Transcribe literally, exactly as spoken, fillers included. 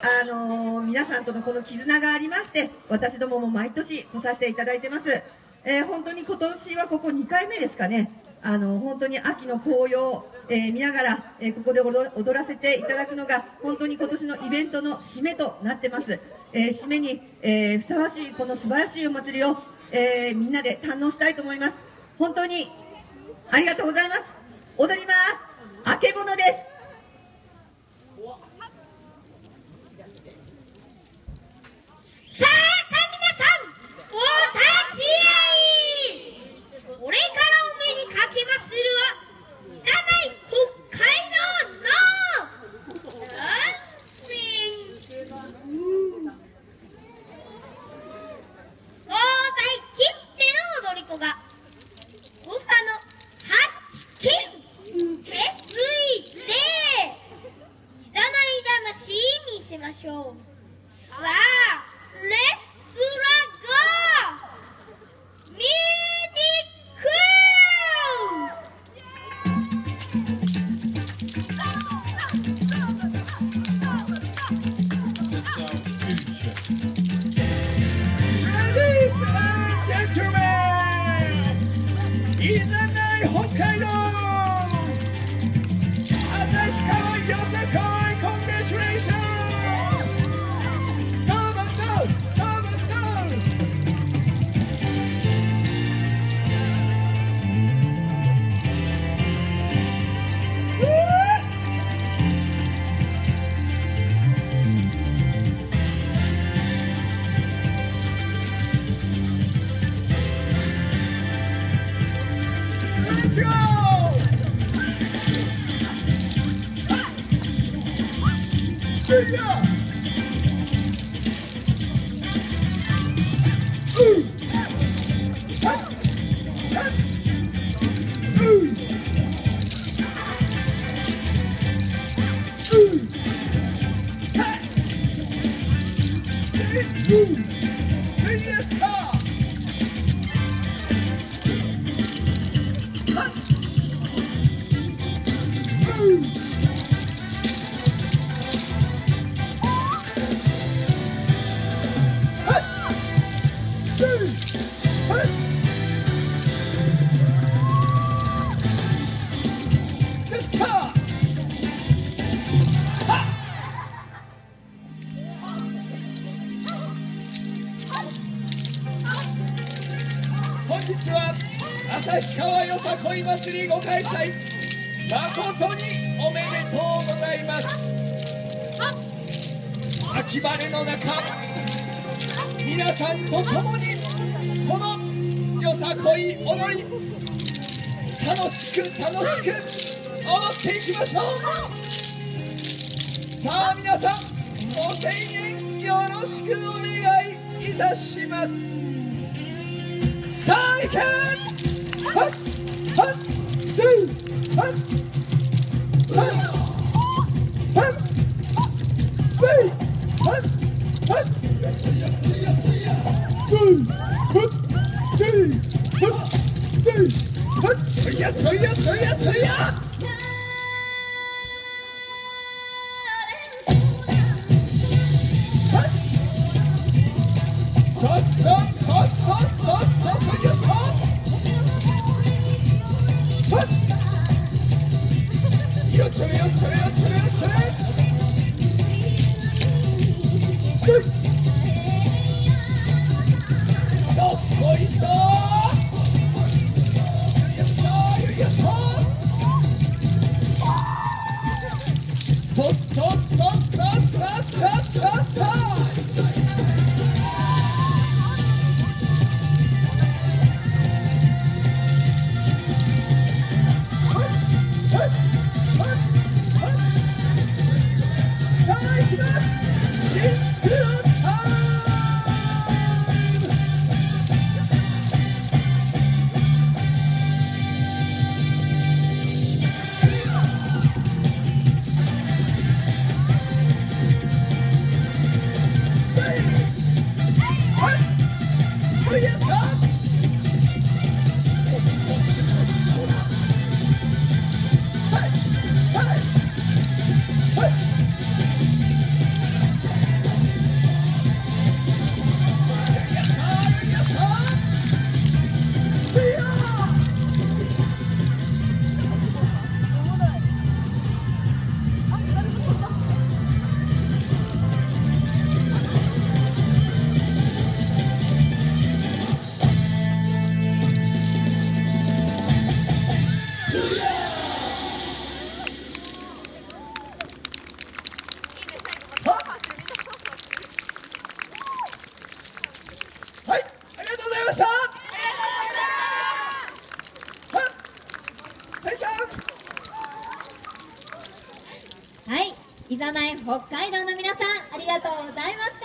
あのー、皆さんとのこの絆がありまして、私どもも毎年来させていただいてます。えー、本当に今年はここにかいめですかね。あのー、本当に秋の紅葉、えー、見ながら、えー、ここで踊らせていただくのが本当に今年のイベントの締めとなってます。えー、締めに、えー、ふさわしいこの素晴らしいお祭りを、えー、みんなで堪能したいと思います。本当にありがとうございます。踊ります。あけぼのです。 さあ皆さん、お立ち会い。これからお目にかけまするは、いらない北海道の温泉。東西切っての踊り子が土佐の八県受け継いでいざない魂見せましょう。さあレッツラゴーミュージック。 いざない北海道、旭川よさこいコングラチュレーション。本日は旭川よさこい祭りご開催、誠におめでとうございます。秋晴れの中、皆さんと共にこのよさこい踊り、楽しく楽しく踊っていきましょう。さあ皆さん、ご声援よろしくお願いいたします。さあいけ、はっはっせいはっはっはっせいはっはっせいはっせいはっせいはっそいやそいやそいやそいや。よっちょよっちょよっちょよっちょどっこいしょよいしょよいしょそっそっそっそっそっそっそっそっいざない北海道の皆さん、ありがとうございました。